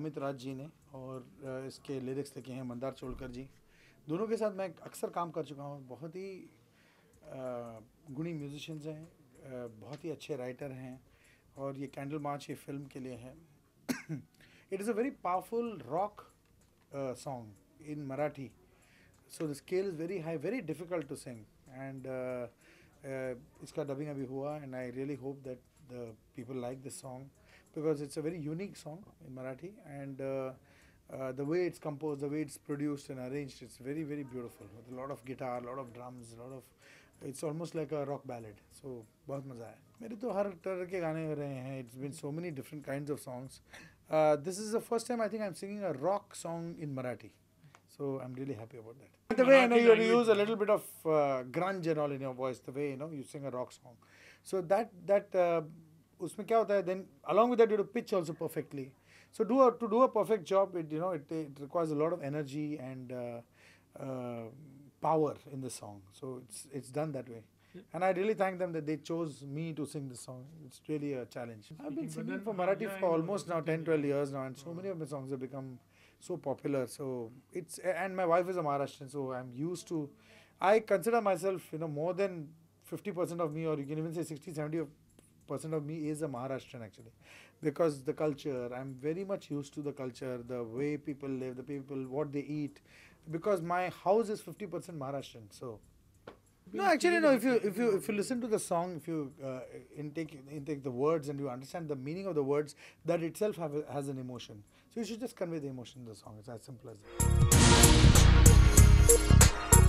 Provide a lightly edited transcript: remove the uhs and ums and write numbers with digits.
अमित राज जी ने और इसके लिरिक्स लिखे हैं मंदार चोलकर जी। दोनों के साथ मैं अक्सर काम कर चुका हूँ। बहुत ही गुणी म्यूजिशियंस हैं, बहुत ही अच्छे राइटर हैं और ये कैंडल मार्च ये फिल्म के लिए है। It is a very powerful rock song in Marathi, so the scale is very high, very difficult to sing, and इसका डबिंग अभी हुआ and I really hope that the people like this song because it's a very unique song in Marathi, and the way it's composed, the way it's produced and arranged, it's very very beautiful with a lot of guitar, a lot of drums, a lot of, it's almost like a rock ballad. So बहुत मज़ा आया। मेरे तो हर तरह के गाने रहे हैं। It's been so many different kinds of songs. This is the first time I think I'm singing a rock song in Marathi. So I'm really happy about that. The way I know you use a little bit of grunge and all in your voice, the way you sing a rock song. So that उसमें क्या होता है? Then along with that you have to pitch also perfectly. So to do a perfect job, it requires a lot of energy and power in the song. So it's done that way. And I really thank them that they chose me to sing this song. It's really a challenge. I've been singing for Marathi for almost now 10-12 years now, and so many of my songs have become so popular. So it's, and my wife is a Maharashtrian, so I'm used to, I consider myself, more than 50% of me, or you can even say 60-70% of me is a Maharashtrian actually, because the culture, I'm very much used to the culture, the way people live, the people, what they eat, because my house is 50% Maharashtrian. So no, actually no. If you listen to the song, if you intake the words and you understand the meaning of the words, that itself has an emotion. So you should just convey the emotion in the song. It's as simple as that.